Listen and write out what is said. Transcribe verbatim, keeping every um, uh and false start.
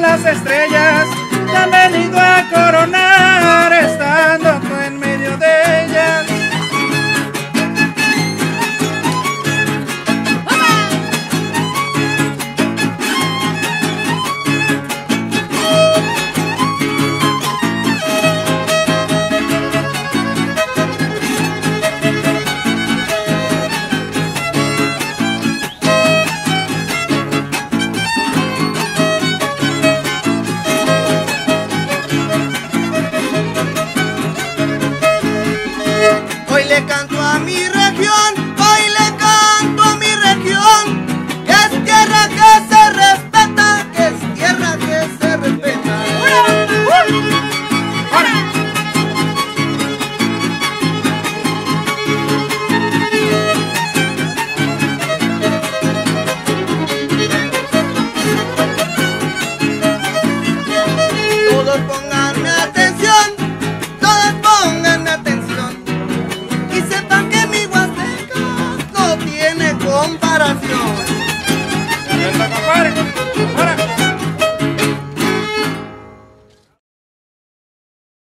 las estrellas te han venido a coronar, estando tú en medio de ellas. Hoy le canto a mi región, hoy le canto a mi región, que es tierra que se respeta, que es tierra que se respeta. Todos pongan atención, todos pongan atención. Y sepan que mi Huasteca no tiene comparación. ¡Compadre! ¡Ahora!